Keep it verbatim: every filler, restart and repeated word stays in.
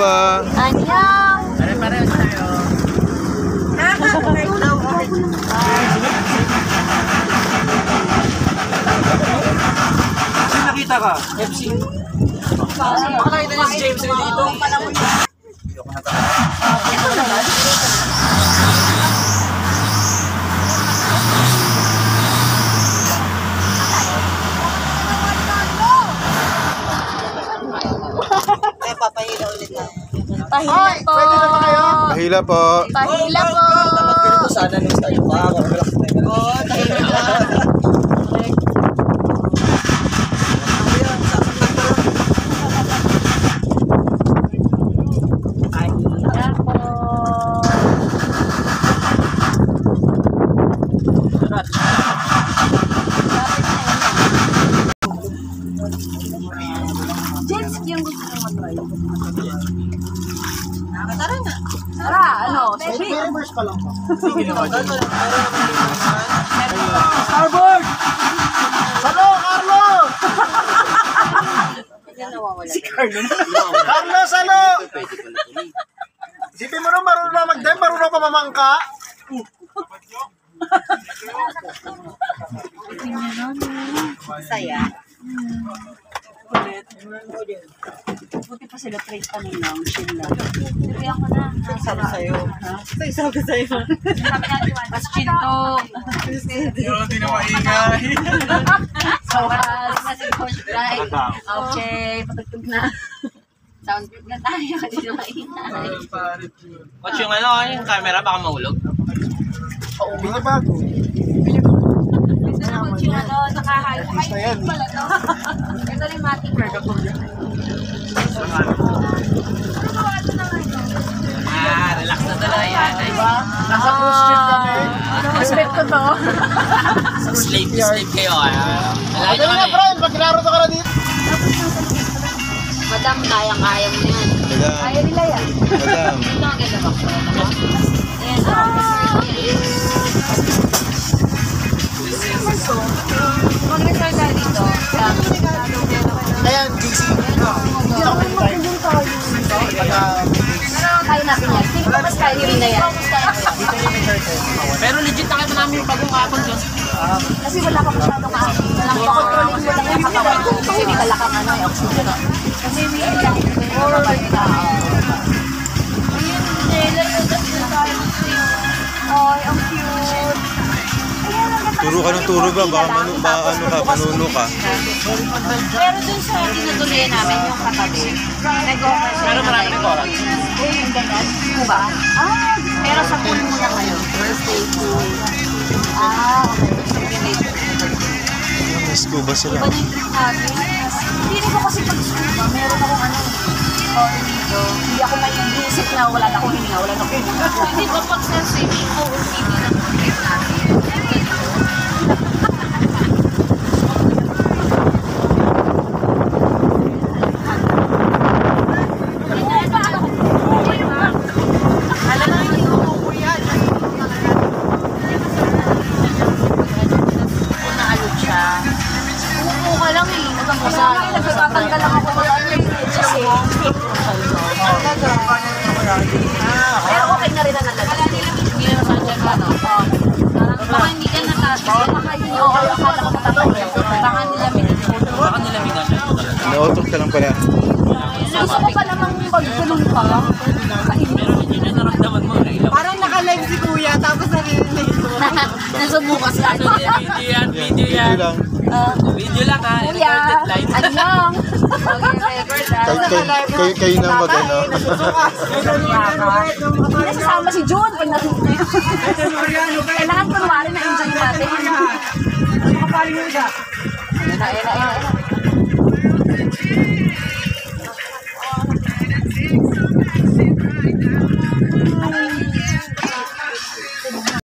Konnichiwa. Annyeong. Pare-pareho tayo. Sino nakita ka? F C. Makakita niya si James Lee dito. Ay, papahila ulit na. Pahila po. Pwede na ba kayo? Pahila po. Pahila po. Dapat ganito sana nung tayo pa. Relax tayo. Oo, tahimik lang. Pahila po. James, yung gusto nyo matry. Tara na. Tara, ano? Sige. Reverse pa lang po. Starboard! Salo, Carlo! Si Carlo na. Carlo, salo! Isipin mo nung marunong na mag-dive, marunong pa mamangka. Saya. Buti pa sila trade kanina. Ang chill lang. Sabi ako na. Sabi sa'yo. Sabi sa'yo. Sabi natin, mas chill to. Hindi na maingay. So, mas coach right. Okay, patugtog na. Sound trip na tayo. Hindi na maingay. Watch yung ano, yung camera, baka mahulog. Oo, hindi ba ako? Ito na coach yung ano, nakahayo. Ay, pala to. Ito na yung matic. Ah, relax na talaga yan. Nasa cruise ship kami. Respect ko to. Slave, slave kayo. Ah. Wala Dali na, Brian, maglaro to ka na dito. Madam, kayang-kaya mo yan. Madam. Kaya nila yan. Madam. Ito ang ganda ba? Ayan, mag-reserve tayo dito. Kaya, G C. Hindi ako tayo. Kaya natin yan. Hindi ko mas kaya rin na yan. Pero legit nakita namin yung bagong kapon dyan. Kasi wala ka masyadong kain. Walang pakontrolin mo lang yung katawan ko. Kasi may wala kang ano, oxygen. Kasi may ilang or basta. Ayun, Nela, yung dati na tayo. Ay, ang cute. Turo ka ng turo ba? Baka manu, ba, ano ka, manuno ka. Pero dun sa tinutuloy namin yung katabi, nag-offer siya. Pero marami ng oras. Eh, yung ganyan. Diba? Ah, pero sa pool muna kayo. First day pool. Ah, okay. May scuba sila. Iba na yung trip natin. Hindi rin ko kasi pag-scuba. Meron akong ano, story dito. Hindi ako may isip na wala na akong hininga, wala na akong hininga. Hindi ba pag sa swimming pool, hindi na ang trip natin? Nagtatanggal lang ako mga kasi pero okay na rin ang nalala. Hindi na masadyan ka, no? Baka hindi ka natapos. Baka hindi ako akala ko matapos. Baka nilamig. Baka nilamigan. Nautok ka lang pala. Gusto ko pa namang pagkulong pa. Pero hindi nyo naramdaman mo. Parang naka-live si Kuya, tapos narinig ko. Nasubukas ka. Video yan, video yan. Video lang. Video lang ha. Kuya, anyong. Okay, record Kay, kay, kay, kayo na mag ano. Hindi nasasama si June pag narinig. Kailangan kunwari na enjoy natin. Ayun na, ayun na, ayun na.